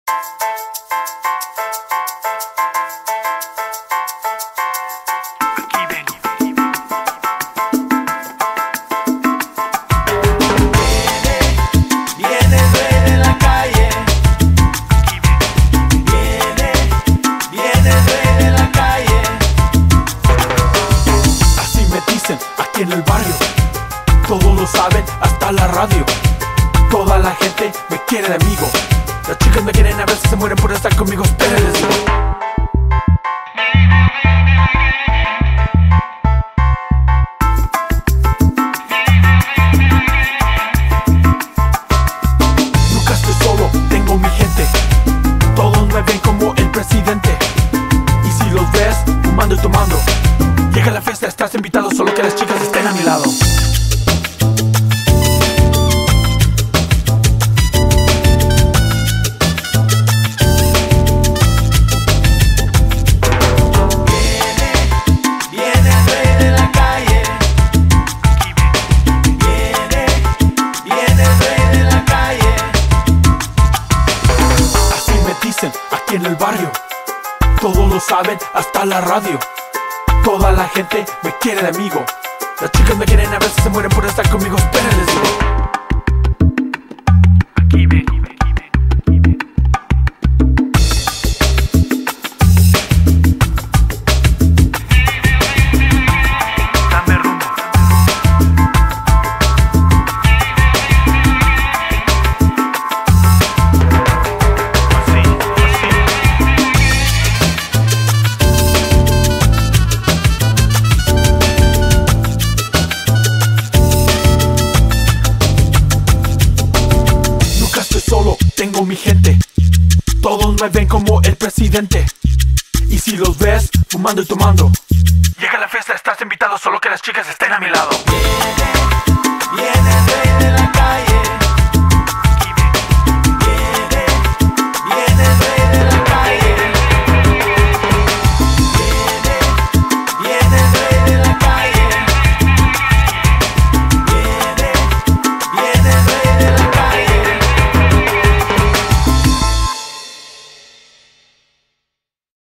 Viene el rey de la calle. Viene el rey de la calle. Así me dicen aquí en el barrio. Todos lo saben, hasta la radio. Toda la gente me quiere de amigo. Las chicas me quieren, a veces se mueren por estar conmigo. Espera, les digo. Nunca estoy solo, tengo mi gente. Todos me ven como el presidente. Y si los ves fumando y tomando, llega la fiesta, estás invitado, solo que las chicas estén a mi lado. Aquí en el barrio, todos lo saben, hasta la radio. Toda la gente me quiere de amigo. Las chicas me quieren, a veces se mueren por estar conmigo. Espera, les digo. Aquí ven. Dame rumbo. Solo tengo mi gente. Todos me ven como el presidente. Y si los ves fumando y tomando, llega la fiesta, estás invitado, solo que las chicas estén a mi lado. Viene el rey de la calle.